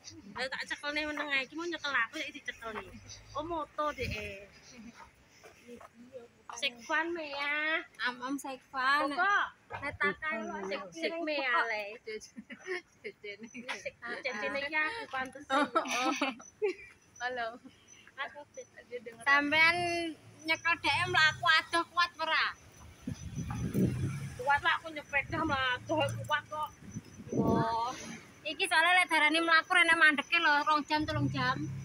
Lah tak cekelne meneng ae iki mau nyekel aku saiki dicekel nih. Oh moto deh. Sekvan me ya. Am sekvan. Kok netakan sek me ale. Cecene iki aku pantes. Halo. Aku denger. Sampean nyekel dhek mlaku adoh kuat ora? Kuat lah aku nyepek dah mladoh kuat kok. Oh. Iki soalnya lek darane mlaku rene mandeke lho 2 jam 3 jam.